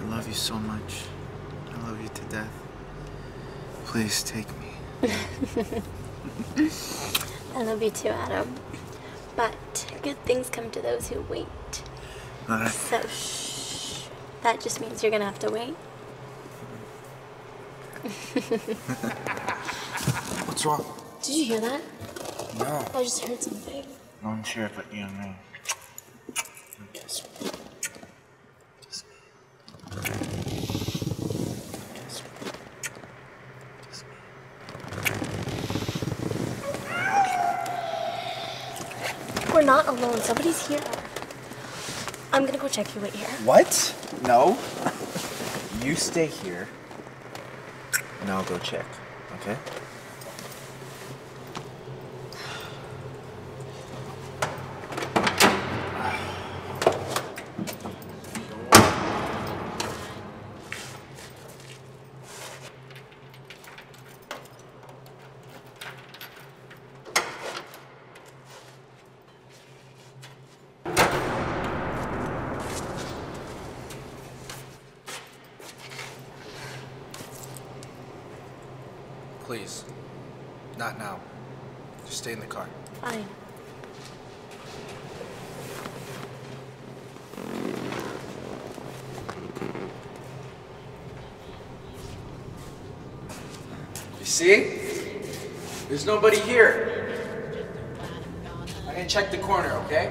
I love you so much. I love you to death. Please take me. I love you too, Adam. But good things come to those who wait. So, shh. That just means you're gonna have to wait. What's wrong? Did you hear that? No. I just heard something. No one here but you and me. Kiss me. Kiss me. Kiss me. Kiss me. We're not alone. Somebody's here. I'm gonna go check you. Wait here. What? No. You stay here, and I'll go check, okay? Please. Not now. Just stay in the car. Fine. You see? There's nobody here. I'm gonna check the corner, okay?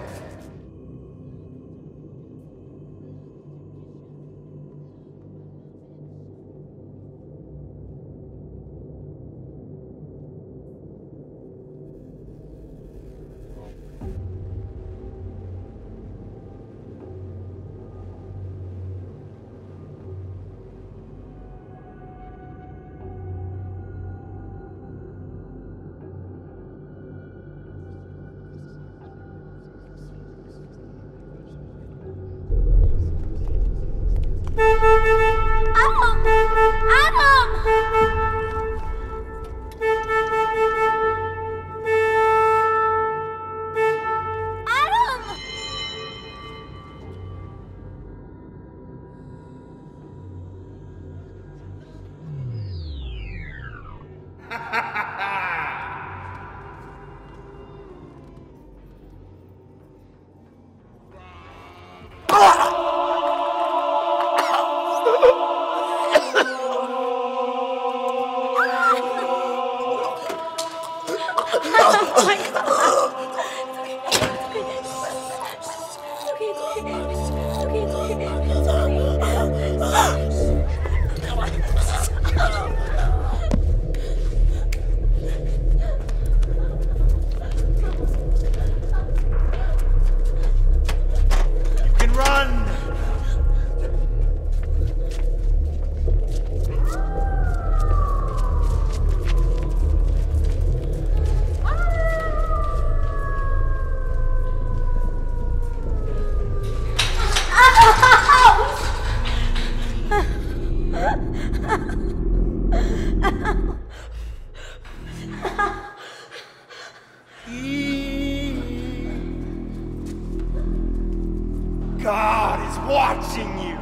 God is watching you.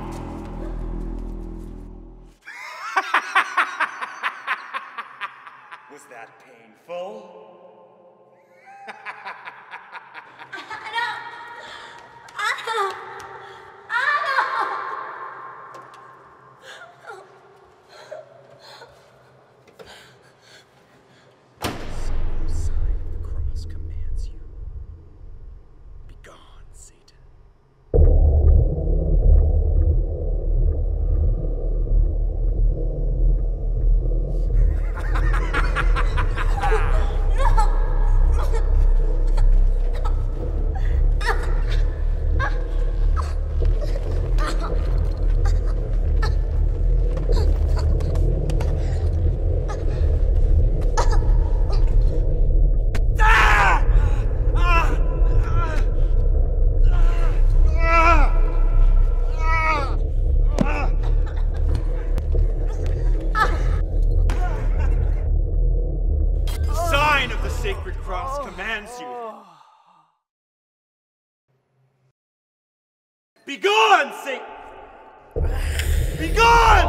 Was that painful? Sacred cross commands you. Begone, Satan! Be gone!